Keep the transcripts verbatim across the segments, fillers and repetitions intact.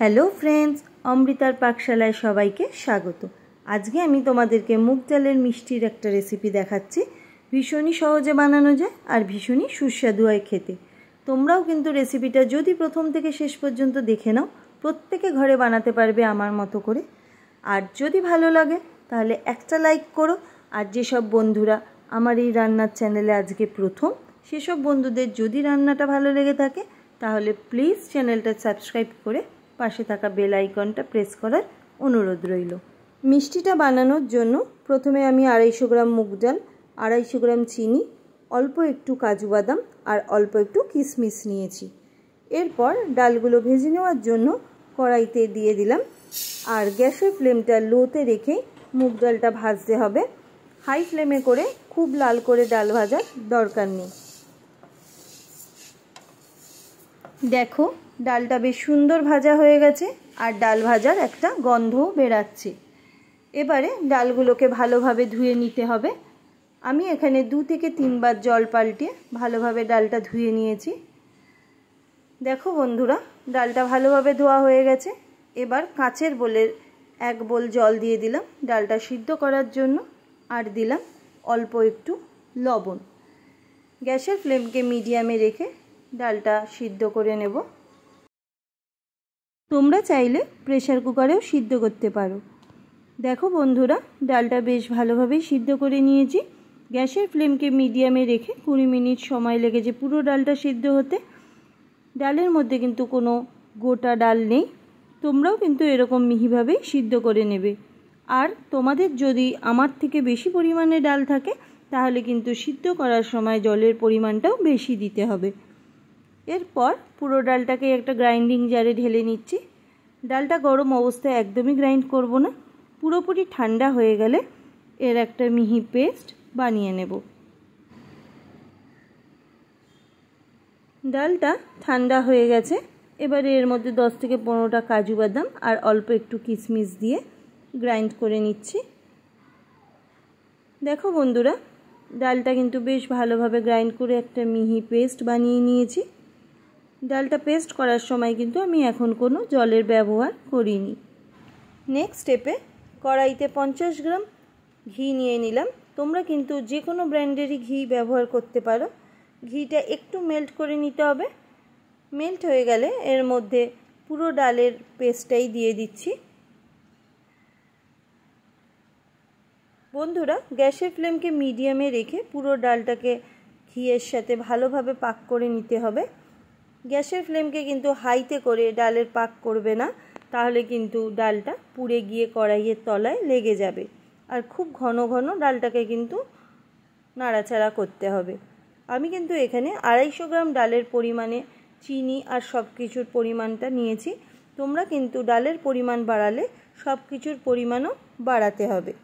Hello friends, অমৃতার পাকশালায় সবাইকে স্বাগত। আজকে আমি তোমাদেরকে মুগ ডালের মিষ্টির একটা রেসিপি দেখাচ্ছি। ভীষণই সহজে বানানো যায় আর ভীষণই সুস্বাদু হয় খেতে। তোমরাও কিন্তু রেসিপিটা যদি প্রথম থেকে শেষ পর্যন্ত দেখে নাও, প্রত্যেকে ঘরে বানাতে পারবে আমার মতো করে। আর যদি ভালো লাগে তাহলে একটা লাইক করো। আর যেসব বন্ধুরা আমার এই রান্নার চ্যানেলে আজকে প্রথম, সেসব বন্ধুদের যদি রান্নাটা ভালো লেগে থাকে তাহলে প্লিজ চ্যানেলটা সাবস্ক্রাইব করে পাশে থাকা বেল আইকনটা প্রেস করার অনুরোধ রইল। মিষ্টিটা বানানোর জন্য প্রথমে আমি আড়াইশো গ্রাম মুগ ডাল, আড়াইশো গ্রাম চিনি, অল্প একটু কাজু বাদাম আর অল্প একটু কিশমিশ নিয়েছি। এরপর ডালগুলো ভেজে নেওয়ার জন্য কড়াইতে দিয়ে দিলাম। আর গ্যাসের ফ্লেমটা লোতে রেখে মুগ ডালটা ভাজতে হবে। হাই ফ্লেমে করে খুব লাল করে ডাল ভাজার দরকার নেই। দেখো ডালটা বেশ সুন্দর ভাজা হয়ে গেছে আর ডাল ভাজার একটা গন্ধও বেরাচ্ছে। এবারে ডালগুলোকে ভালোভাবে ধুয়ে নিতে হবে। আমি এখানে দু থেকে তিনবার জল পাল্টে ভালোভাবে ডালটা ধুয়ে নিয়েছি। দেখো বন্ধুরা, ডালটা ভালোভাবে ধোয়া হয়ে গেছে। এবার কাঁচের বোলের এক বোল জল দিয়ে দিলাম ডালটা সিদ্ধ করার জন্য, আর দিলাম অল্প একটু লবণ। গ্যাসের ফ্লেমকে মিডিয়ামে রেখে ডালটা সিদ্ধ করে নেব। তোমরা চাইলে প্রেসার কুকারেও সিদ্ধ করতে পারো। দেখো বন্ধুরা, ডালটা বেশ ভালোভাবেই সিদ্ধ করে নিয়েছি। গ্যাসের ফ্লেমকে মিডিয়ামে রেখে কুড়ি মিনিট সময় লেগেছে পুরো ডালটা সিদ্ধ হতে। ডালের মধ্যে কিন্তু কোনো গোটা ডাল নেই। তোমরাও কিন্তু এরকম মিহিভাবেই সিদ্ধ করে নেবে। আর তোমাদের যদি আমার থেকে বেশি পরিমাণে ডাল থাকে তাহলে কিন্তু সিদ্ধ করার সময় জলের পরিমাণটাও বেশি দিতে হবে। এরপর পুরো ডালটাকে একটা গ্রাইন্ডিং জারে ঢেলে নিচ্ছি। ডালটা গরম অবস্থায় একদমই গ্রাইন্ড করব না, পুরোপুরি ঠান্ডা হয়ে গেলে এর একটা মিহি পেস্ট বানিয়ে নেব। ডালটা ঠান্ডা হয়ে গেছে। এবারে এর মধ্যে দশ থেকে পনেরোটা কাজু বাদাম আর অল্প একটু কিশমিশ দিয়ে গ্রাইন্ড করে নিচ্ছি। দেখো বন্ধুরা, ডালটা কিন্তু বেশ ভালোভাবে গ্রাইন্ড করে একটা মিহি পেস্ট বানিয়ে নিয়েছি। ডালটা পেস্ট করার সময় কিন্তু আমি এখন কোনো জলের ব্যবহার করিনি। নেক্সট স্টেপে কড়াইতে পঞ্চাশ গ্রাম ঘি নিয়ে নিলাম। তোমরা কিন্তু যে কোনো ব্র্যান্ডেরই ঘি ব্যবহার করতে পারো। ঘিটা একটু মেল্ট করে নিতে হবে। মেল্ট হয়ে গেলে এর মধ্যে পুরো ডালের পেস্টটাই দিয়ে দিচ্ছি। বন্ধুরা, গ্যাসের ফ্লেমকে মিডিয়ামে রেখে পুরো ডালটাকে ঘিয়ের সাথে ভালোভাবে পাক করে নিতে হবে। গ্যাসের ফ্লেমকে কিন্তু হাইতে করে ডালের পাক করবে না, তাহলে কিন্তু ডালটা পুড়ে গিয়ে কড়াইয়ের তলায় লেগে যাবে। আর খুব ঘন ঘন ডালটাকে কিন্তু নাড়াচাড়া করতে হবে। আমি কিন্তু এখানে আড়াইশো গ্রাম ডালের পরিমাণে চিনি আর সব কিছুর পরিমাণটা নিয়েছি। তোমরা কিন্তু ডালের পরিমাণ বাড়ালে সব কিছুর পরিমাণও বাড়াতে হবে।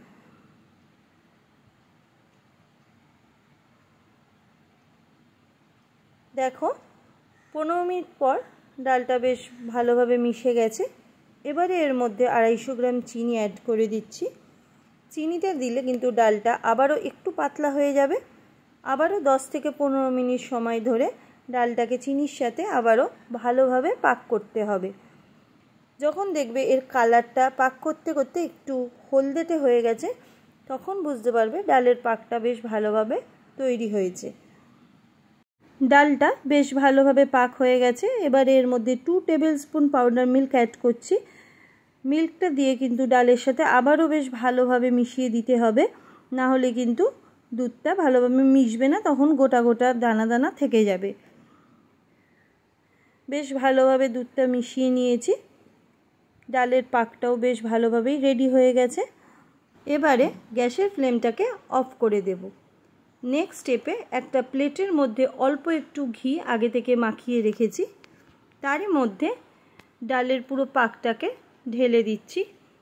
দেখো, পনেরো মিনিট পর ডালটা বেশ ভালোভাবে মিশে গেছে। এবারে এর মধ্যে আড়াইশো গ্রাম চিনি অ্যাড করে দিচ্ছি। চিনিটা দিলে কিন্তু ডালটা আবারও একটু পাতলা হয়ে যাবে। আবারও দশ থেকে পনেরো মিনিট সময় ধরে ডালটাকে চিনির সাথে আবারও ভালোভাবে পাক করতে হবে। যখন দেখবে এর কালারটা পাক করতে করতে একটু হলদেটে হয়ে গেছে, তখন বুঝতে পারবে ডালের পাকটা বেশ ভালোভাবে তৈরি হয়েছে। ডালটা বেশ ভালোভাবে পাক হয়ে গেছে। এবারে এর মধ্যে two tablespoon powder milk add করছি। মিল্কটা দিয়ে কিন্তু ডালের সাথে আবারও বেশ ভালোভাবে মিশিয়ে দিতে হবে, না হলে কিন্তু দুধটা ভালোভাবে মিশবে না, তখন গোটা গোটা দানা দানা থেকে যাবে। বেশ ভালোভাবে দুধটা মিশিয়ে নিয়েছি। ডালের পাকটাও বেশ ভালোভাবেই রেডি হয়ে গেছে। এবারে গ্যাসের ফ্লেমটাকে অফ করে দেব। নেক্সট স্টেপে একটা প্লেটের মধ্যে অল্প একটু ঘি আগে থেকে মাখিয়ে রেখেছি, তার মধ্যে ডালের পুরো পাকটাকে ঢেলে দিচ্ছি।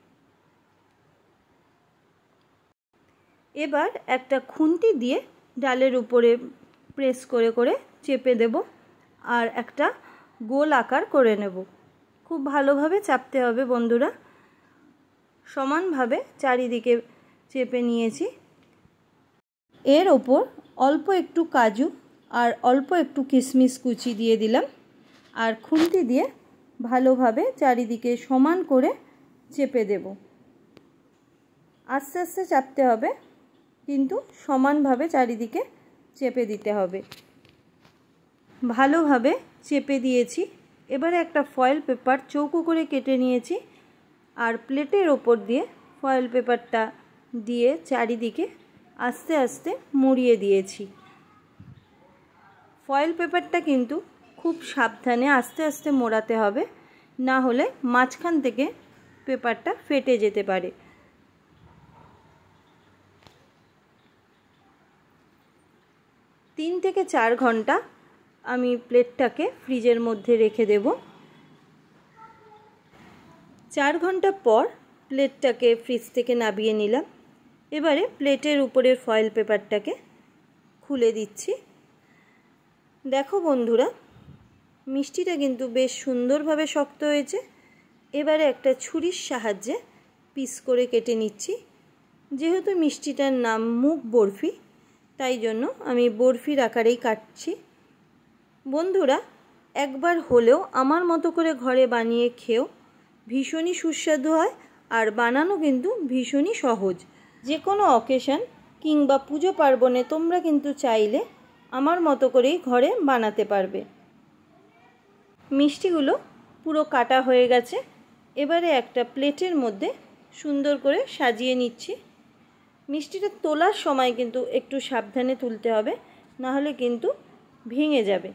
এবার একটা খুন্তি দিয়ে ডালের উপরে প্রেস করে করে চেপে দেব আর একটা গোল আকার করে নেব। খুব ভালোভাবে চাপতে হবে বন্ধুরা। সমানভাবে চারিদিকে চেপে নিয়েছি। এর ওপর অল্প একটু কাজু আর অল্প একটু কিশমিশ কুচি দিয়ে দিলাম আর খুন্তি দিয়ে ভালোভাবে চারিদিকে সমান করে চেপে দেব। আস্তে আস্তে চাপতে হবে, কিন্তু সমানভাবে চারিদিকে চেপে দিতে হবে। ভালোভাবে চেপে দিয়েছি। এবারে একটা ফয়েল পেপার চৌকো করে কেটে নিয়েছি আর প্লেটের ওপর দিয়ে ফয়েল পেপারটা দিয়ে চারিদিকে আস্তে আস্তে মুড়িয়ে দিয়েছি। ফয়েল পেপারটা কিন্তু খুব সাবধানে আস্তে আস্তে মোড়াতে হবে, না হলে মাঝখান থেকে পেপারটা ফেটে যেতে পারে। তিন থেকে চার ঘন্টা আমি প্লেটটাকে ফ্রিজের মধ্যে রেখে দেব। চার ঘন্টা পর প্লেটটাকে ফ্রিজ থেকে নামিয়ে নিলাম। এবারে প্লেটের উপরের ফয়েল পেপারটাকে খুলে দিচ্ছি। দেখো বন্ধুরা, মিষ্টিটা কিন্তু বেশ সুন্দরভাবে শক্ত হয়েছে। এবারে একটা ছুরির সাহায্যে পিস করে কেটে নিচ্ছি। যেহেতু মিষ্টিটার নাম মুগ বরফি, তাই জন্য আমি বরফির আকারেই কাটছি। বন্ধুরা, একবার হলেও আমার মতো করে ঘরে বানিয়ে খেও, ভীষণই সুস্বাদু হয় আর বানানো কিন্তু ভীষণই সহজ। যে কোনো অকেশন কিংবা পুজো পার্বণে তোমরা কিন্তু চাইলে আমার মতো করেই ঘরে বানাতে পারবে। মিষ্টিগুলো পুরো কাটা হয়ে গেছে। এবারে একটা প্লেটের মধ্যে সুন্দর করে সাজিয়ে নিচ্ছি। মিষ্টিটা তোলার সময় কিন্তু একটু সাবধানে তুলতে হবে, না হলে কিন্তু ভেঙে যাবে।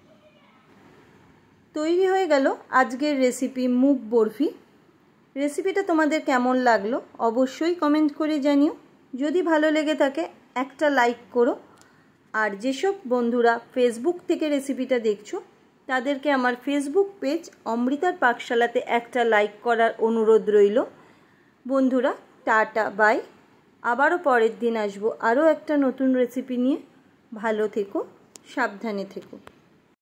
তৈরি হয়ে গেল আজকের রেসিপি মুগ বরফি। রেসিপিটা তোমাদের কেমন লাগলো অবশ্যই কমেন্ট করে জানিও। যদি ভালো লেগে থাকে একটা লাইক করো। আর যেসব বন্ধুরা ফেসবুক থেকে রেসিপিটা দেখছো তাদেরকে আমার ফেসবুক পেজ অমৃতার পাকশালাতে একটা লাইক করার অনুরোধ রইল। বন্ধুরা, টাটা বাই। আবারও পরের দিন আসবো আরও একটা নতুন রেসিপি নিয়ে। ভালো থেকো, সাবধানে থেকো।